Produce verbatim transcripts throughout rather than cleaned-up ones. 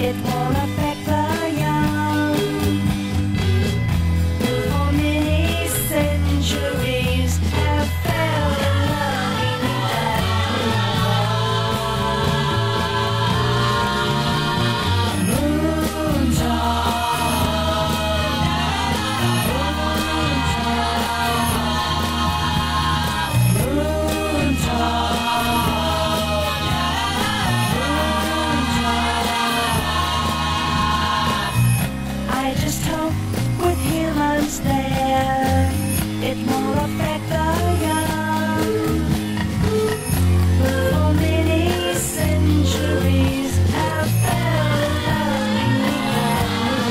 It won't affect the young. For many centuries have fell in love beneath that moon I just hope with humans there, it won't affect the young. For many centuries have fell in love beneath that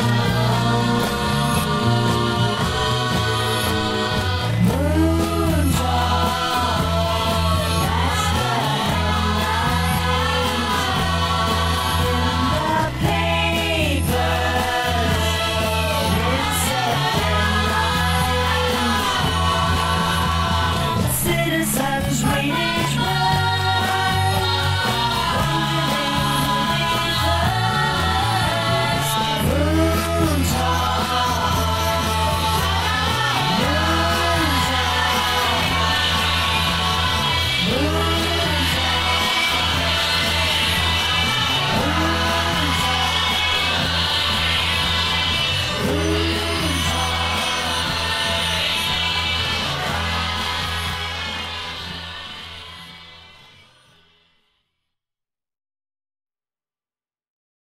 moon talk. That's the headlines in the papers. Citizens waiting to run, wondering who they first. Moon talk, moon talk, moon talk, moon talk.